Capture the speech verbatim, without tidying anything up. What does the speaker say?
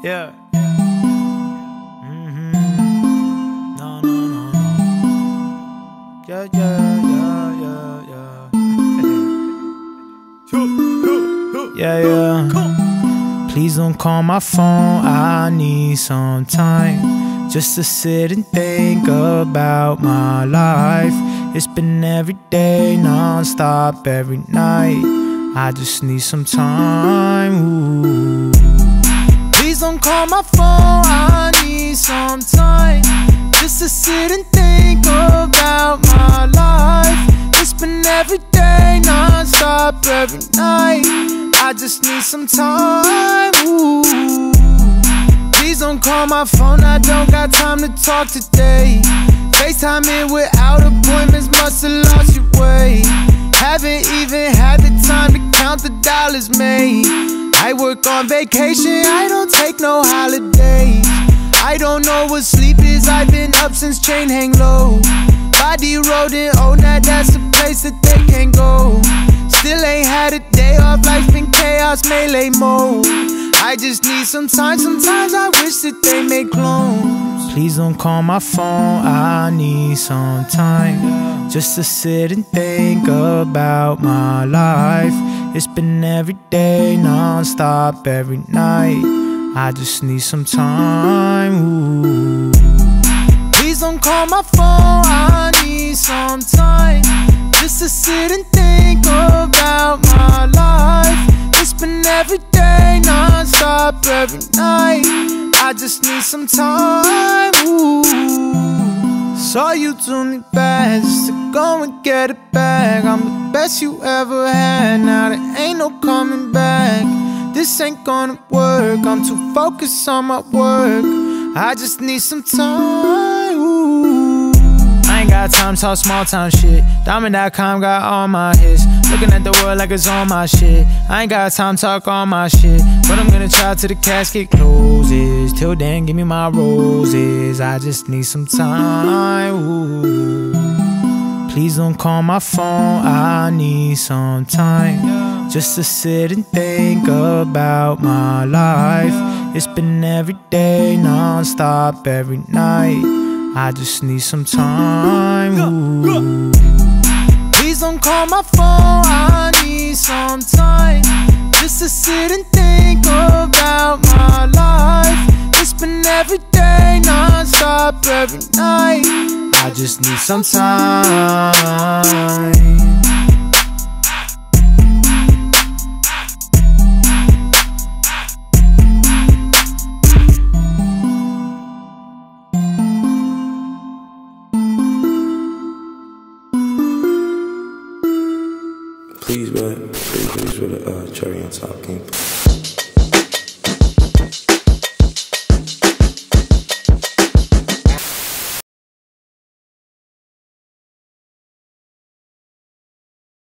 Yeah. Mm-hmm. No, no, no, no. Yeah, yeah, yeah, yeah, yeah. Yeah, yeah. Please don't call my phone, I need some time just to sit and think about my life. It's been every day, non-stop, every night. I just need some time, ooh. Please don't call my phone, I need some time just to sit and think about my life. It's been every day, non-stop, every night. I just need some time, ooh. Please don't call my phone, I don't got time to talk today. FaceTime in without appointments, must have lost your way. Haven't even had the time to count the dollars made. I work on vacation, I don't take no holidays. I don't know what sleep is, I've been up since chain hang low. Body rolling, oh now that's a place that they can't go. Still ain't had a day off, life's been chaos, melee mode. I just need some time, sometimes I wish that they make clones. Please don't call my phone, I need some time just to sit and think about my life. It's been every day, non-stop, every night. I just need some time, ooh. Please don't call my phone, I need some time just to sit and think about my life. It's been every day, non-stop, every night. I just need some time, ooh. Saw you do me bad just to go and get it back. I'm the best you ever had, now there ain't no coming back. This ain't gonna work, I'm too focused on my work. I just need some time, ooh. I ain't got time to talk small town shit. Diamond dot com got all my hits. Looking at the world like it's all my shit. I ain't got time to talk all my shit, but I'm gonna try till the casket closes. Till then, give me my roses. I just need some time, ooh. Please don't call my phone, I need some time just to sit and think about my life. It's been every day, non-stop, every night. I just need some time, ooh. Please don't call my phone, I need some time just to sit and think about my life. It's been every day, non-stop, every night. I just need some time. Please, man. Please, please with a uh, cherry on top, King.